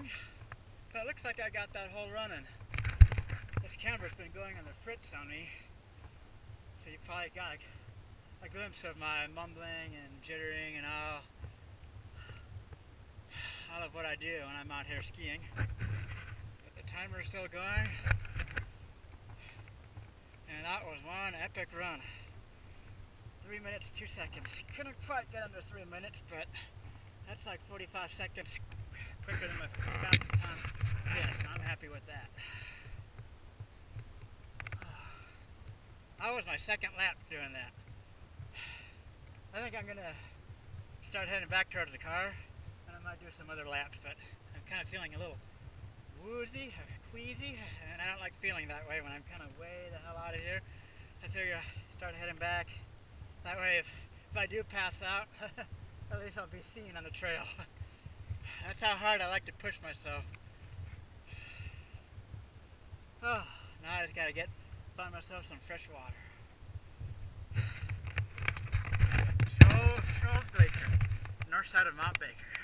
skiing, but it looks like I got that whole running. This camera's been going on the fritz on me, so you probably got a glimpse of my mumbling and jittering and all of what I do when I'm out here skiing. But the timer's still going, and that was one epic run. 3 minutes, 2 seconds. Couldn't quite get under 3 minutes, but that's like 45 seconds quicker than my fastest time. Yeah, so I'm happy with that. That was my second lap doing that. I think I'm gonna start heading back towards the car, and I might do some other laps, but I'm kind of feeling a little woozy, or queasy, and I don't like feeling that way when I'm kind of way the hell out of here. I figure I start heading back. That way, if I do pass out, at least I'll be seen on the trail. That's how hard I like to push myself. Oh, now I just gotta find myself some fresh water. Sholes Glacier, north side of Mount Baker.